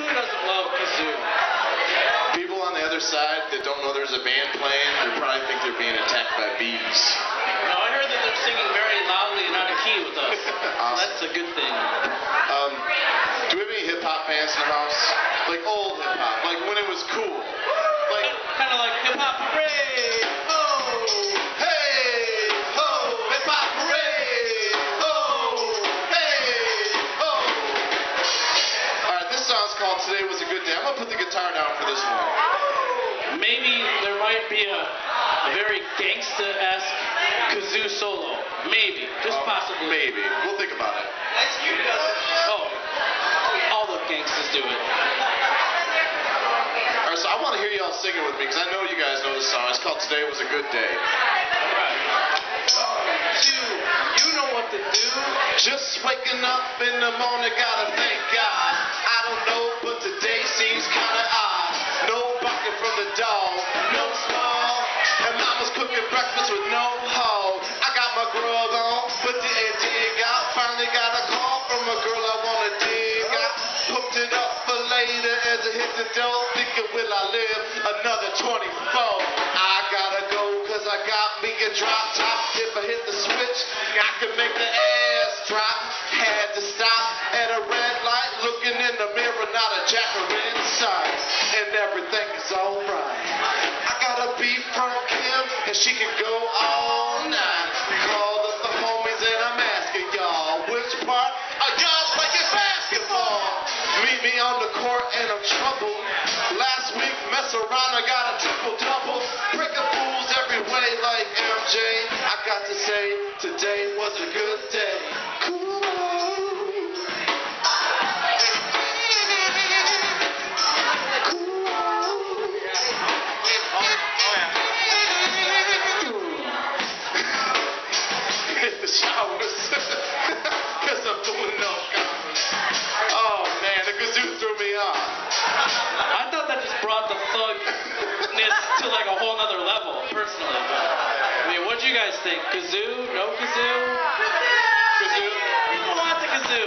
Who doesn't love kazoo? People on the other side that don't know there's a band playing, they probably think they're being attacked by bees. No, I heard that they're singing very loudly and out of key with us. Awesome. That's a good thing. Do we have any hip-hop fans in the house? Like old hip-hop, like when it was cool. Like, Kind of like hip-hop parade. Oh! hey, ho, hip-hop parade, ho, hey, ho. All right, this song's called Today Was a Good Day. I'm going to put the guitar down for this one. Maybe there might be a very gangsta-esque kazoo solo. Maybe. Just possibly. Maybe. We'll think about it. Oh. All the gangsters do it. All right, so I want to hear y'all singing with me because I know you guys know this song. It's called Today Was a Good Day. You know what to do. Just waking up in the morning, gotta thank God. I don't know, but today seems kinda odd. No barking from the dog, no small. And mama's cooking breakfast with no hog. I got my grub on, but didn't dig out. Finally got a call from a girl I wanna dig out. Hooked it up for later as it hit the door. Thinking, will I live another 24? I gotta go, cause I got me a drop top. If I hit the switch, I can make the ass drop. Had to stop at a red light, looking in the mirror, not a jacker inside. And everything is alright. I got a beat from Kim, and she can go all night. Called up the homies, and I'm asking y'all, which part are y'all playing basketball? Meet me on the court, and I'm troubled. Last week, mess around, I got a triple-double. Breaking fools every way like MJ. I got to say, today was a good day. Cool. Hit the showers. Cause I'm doing no covers. Oh man, the kazoo threw me off. I thought that just brought the thugness to like a whole nother level, personally. I mean, what'd you guys think? Kazoo? No kazoo? Kazoo? People want the kazoo.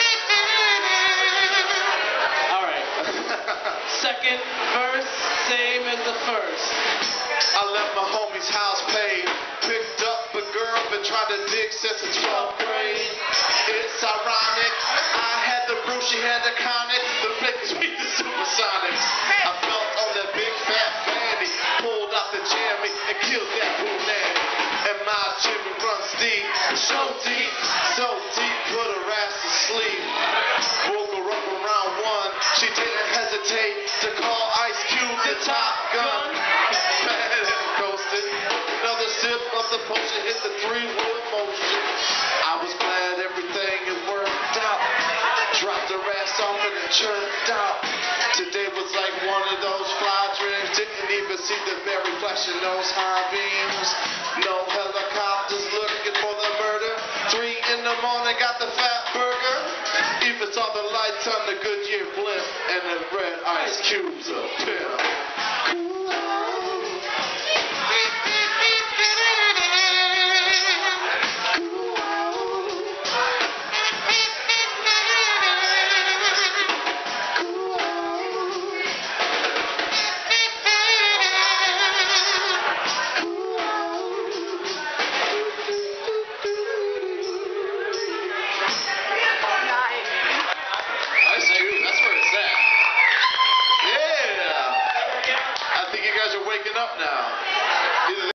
Alright. Second verse, same as the first. I left my homie's house paid. Picked up a girl, been trying to dig since the 12th grade. It's ironic. I had the brew, she had the conic. The Lakers beat the Supersonics. I felt on that big fat fanny. Pulled out the jammy and killed that boo nanny. And my Jimmy runs deep, so deep, put her ass to sleep. Woke her up around 1. She didn't hesitate to call Ice Cube the Top Gun. Bad and coasted. Another sip of the potion hit the 3-wheel motion. I was glad everything had worked out. Dropped her ass off and it chirped out. Today was like one of those fly dreams. Didn't even see the very flash of those high beams. No helicopters looking for the murder. 3 in the morning, got the fat burger. Even saw the lights on the Goodyear blimp and the red ice cubes of pimp.